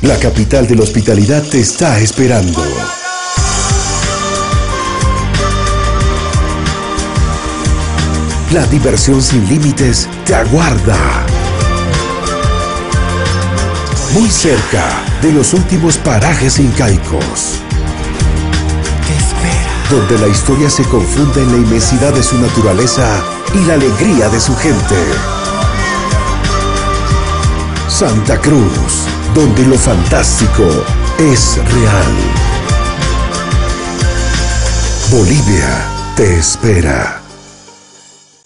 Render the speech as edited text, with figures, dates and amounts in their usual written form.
La capital de la hospitalidad te está esperando. La diversión sin límites te aguarda. Muy cerca de los últimos parajes incaicos. Te espera. Donde la historia se confunde en la inmensidad de su naturaleza y la alegría de su gente. Santa Cruz, donde lo fantástico es real. Bolivia te espera.